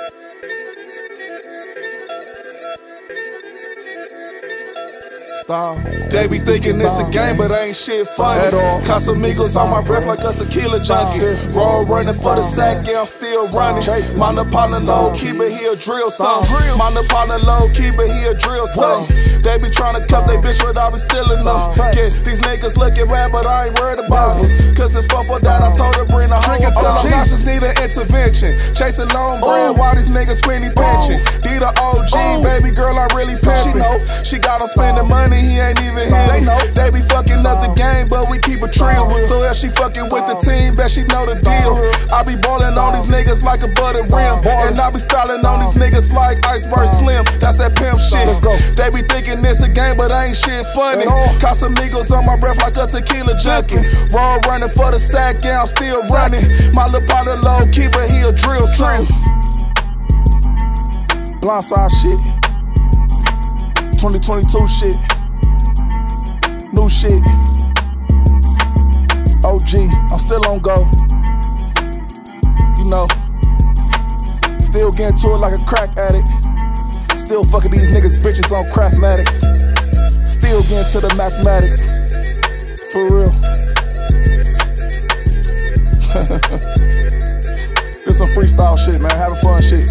They be thinking it's a game, but ain't shit funny. Casamigos on my breath like a tequila junkie. Roll running for the sack, yeah, I'm still running. My partner low, keep it, he a drill song. My partner low, keep it, he a drill song. They be trying to cuff they bitch, but I be stealing them. Yeah, these niggas looking bad, but I ain't worried about it. Cause it's fun for that, I told her bring a whole obnoxious need an intervention. Chasing long bread, while these niggas penny pinching. Dee The OG, baby girl, I'm really pimping. She got him spending money, he ain't even hit it. They be fucking up the game, but we keep it real. So if she fucking with the team, bet she know the deal. I be ballin' on these niggas like a buttered rim, and I be styling on these niggas like Iceberg Slim. That's that pimp shit. They be thinking it's a game, but ain't shit funny. Casamigos on my breath like a tequila junkie. Roll running for the sack, yeah, I'm still running. My little partner low, keep it, he a drill trim. Blindside shit, 2022 shit, new shit. OG, I'm still on go. You know, still getting to it like a crack addict. Still fucking these niggas bitches on Craftmatics. Still getting to the mathematics. For real. This some freestyle shit, man. Having fun shit.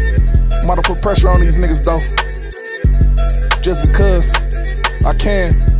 I'm about to put pressure on these niggas though. Just because I can.